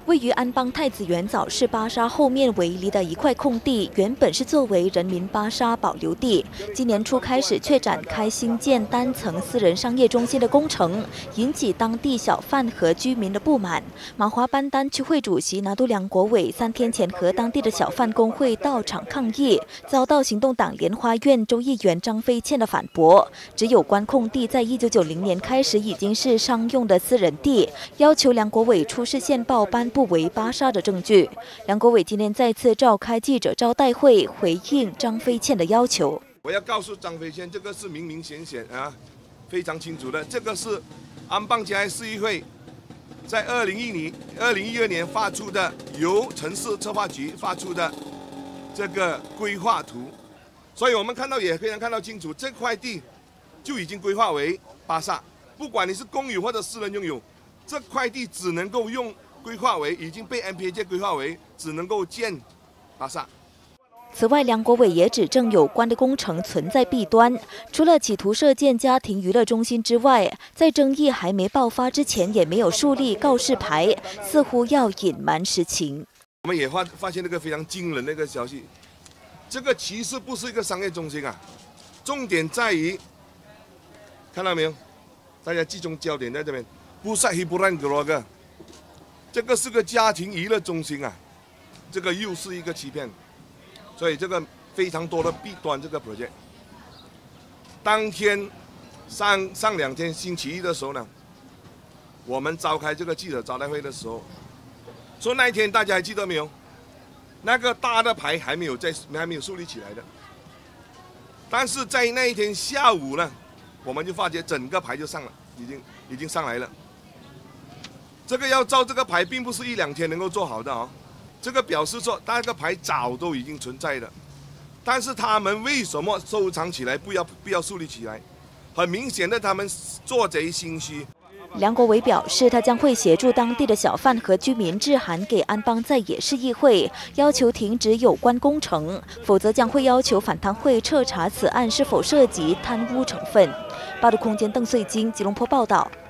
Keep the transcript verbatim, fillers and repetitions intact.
位于安邦太子园早市巴沙后面围篱的一块空地，原本是作为人民巴沙保留地。今年初开始，却展开新建单层私人商业中心的工程，引起当地小贩和居民的不满。马华班丹区会主席拿督梁国伟三天前和当地的小贩工会到场抗议，遭到行动党莲花院州议员张飞倩的反驳，指有关空地在一九九零年开始已经是商用的私人地，要求梁国伟出示线报颁布为巴沙的证据。梁国伟今天再次召开记者招待会，回应张飞倩的要求。 我要告诉张飞倩，这个是明明显显啊，非常清楚的。这个是安邦嘉义市议会在二零一零、二零一二年发出的，由城市策划局发出的这个规划图。所以我们看到也非常看到清楚，这块地就已经规划为巴沙，不管你是公有或者私人拥有，这块地只能够用。规划为已经被 M P A 界规划为只能够建巴沙。 此外，梁国伟也指证有关的工程存在弊端，除了企图设建家庭娱乐中心之外，在争议还没爆发之前，也没有树立告示牌，似乎要隐瞒实情。 我们也发发现那个非常惊人的一个消息，这个其实不是一个商业中心啊，重点在于，看到没有？大家集中焦点在这边，不是 hiburan keluarga。这个是个家庭娱乐中心啊，这个又是一个欺骗，所以这个非常多的弊端。这个 project 当天上上两天星期一的时候呢，我们召开这个记者招待会的时候，说那一天大家还记得没有？那个大的牌还没有在还没有树立起来的，但是在那一天下午呢，我们就发觉整个牌就上了，已经已经上来了。这个要照这个牌，并不是一两天能够做好的哦。这个表示说，那个牌早都已经存在了，但是他们为什么收藏起来，不要不要树立起来？很明显的，他们做贼心虚。 梁国伟表示，他将会协助当地的小贩和居民致函给安邦在野市议会，要求停止有关工程，否则将会要求反贪会彻查此案是否涉及贪污成分。报道空间邓穗金吉隆坡报道。